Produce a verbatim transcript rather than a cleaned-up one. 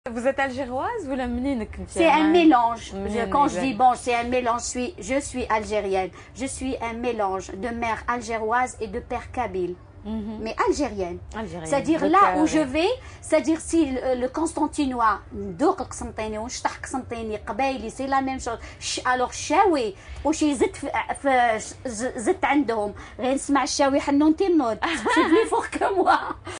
Vous êtes algéroise ou la menine? C'est un mélange. Je, quand je dis bon, c'est un mélange, je suis, je suis algérienne. Je suis un mélange de mère algéroise et de père kabyle. Mm-hmm. Mais algérienne. algérienne. C'est-à-dire là où je vais, c'est-à-dire si le, le constantinois, c'est la même chose. Alors الشاوي وش يزت في زت عندهم غير نسمع الشاوي حنون تنود. C'est plus fort que moi.